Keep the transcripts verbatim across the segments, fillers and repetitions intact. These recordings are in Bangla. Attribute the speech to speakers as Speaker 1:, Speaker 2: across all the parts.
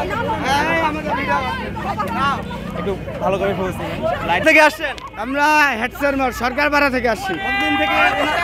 Speaker 1: একটু ভালো করে বলছি লাইট থেকে আসছেন?
Speaker 2: আমরা হেডসার মোড় সরকারপাড়া থেকে আসছি।
Speaker 1: কতদিন থেকে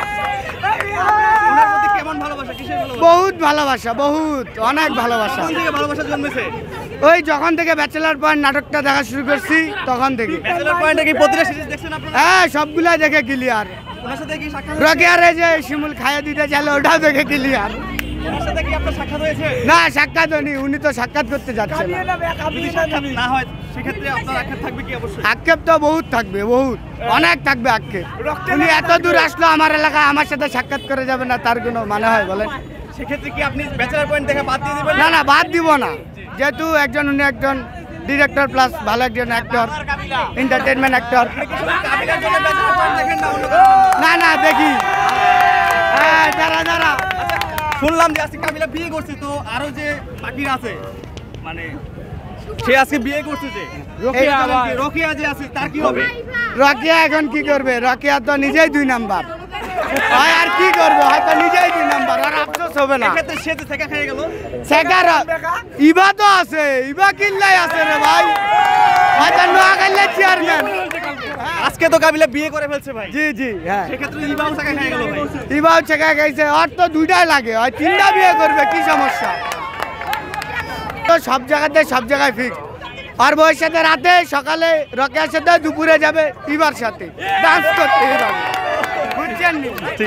Speaker 1: ওনার প্রতি কেমন ভালোবাসা, কিসের ভালোবাসা?
Speaker 2: বহুত ভালোবাসা, বহুত অনেক ভালোবাসা।
Speaker 1: কখন থেকে ভালোবাসা জন্মেছে?
Speaker 2: ওই যখন থেকে ব্যাচেলার পয়েন্ট নাটকটা দেখা শুরু করছি তখন থেকে।
Speaker 1: ব্যাচেলর পয়েন্টে কি প্রতিটা সিরিজ দেখছেন আপনারা?
Speaker 2: হ্যাঁ, সবগুলা দেখে ক্লিয়ার।
Speaker 1: ওনার সাথে কি সাক্ষাৎ?
Speaker 2: রকেয়ারে যে শিমুল খাইয়ে দিতে চাইলে ওটাও দেখে ক্লিয়ার।
Speaker 1: ওনার সাথে কি আপনার সাক্ষাৎ হয়েছে?
Speaker 2: না, সাক্ষাৎ হয়নি, উনি তো সাক্ষাৎ করতে যাচ্ছে না।
Speaker 1: যদি সাক্ষাৎ না হয় সেক্ষেত্রে আপনার আক্ষেপ থাকবে কি? অবশ্যই
Speaker 2: আক্ষেপ তো বহুত থাকবে, বহুত অনেক থাকবে আক্ষেপ। উনি এত দূর আসলো আমার এলাকায়, আমার সাথে সাক্ষাৎ করে যাবে না, তার কোনো মানে হয় বলেন?
Speaker 1: সেক্ষেত্রে কি আপনি ব্যাচেলর পয়েন্ট দেখে বাদ দিয়ে দিবেন?
Speaker 2: না না, বাদ দিব না, যেহেতু একজন উনি একজন ডিরেক্টর প্লাস ভালো একজন অ্যাক্টর, এন্টারটেনমেন্ট অ্যাক্টর।
Speaker 1: কাবিলার জন্য ব্যাচেলর পয়েন্ট দেখেন না? অন্য কারণে?
Speaker 2: না না, দেখি। হ্যাঁ, যারা যারা
Speaker 1: শুনলাম যে আজকে কাবিলা বিয়ে করছে, তো আরো যে বাকিরা আছে মানে সে আজকে বিয়ে করছে, যে রোকেয়া আবার- রোকেয়া যে আছে তার কি হবে?
Speaker 2: রকিয়া এখন কি করবে? রকিয়া তো নিজেই দুই নাম্বার, হয় আর কি করবো, হয়তো নিজেই দুই নাম্বার, আর আফসোস হবে না।
Speaker 1: এক্ষেত্রে সে যে থেকে খেয়ে গেল,
Speaker 2: সেকার ইবা তো আছে, ইবা কিল্লাই আছে রে ভাই, হয়তো নোয়াখালী চেয়ারম্যান।
Speaker 1: আজকে তো কাবিলা বিয়ে করে ফেলছে ভাই।
Speaker 2: জি জি, হ্যাঁ,
Speaker 1: সেক্ষেত্রে ইবাও টাকা খেয়ে গেল ভাই।
Speaker 2: ইবাও চেকা গেছে, ওর তো দুইটাই লাগে, হয় তিনটা বিয়ে করবে, কি সমস্যা? তো সব জায়গাতে সব জায়গায় ফিক্স। আর বউয়ের সাথে রাতে, সকালে রকেয়ার সাথে, দুপুরে যাবে ইবার সাথে ডান্স করতে, এইভাবে বুঝছেন নি?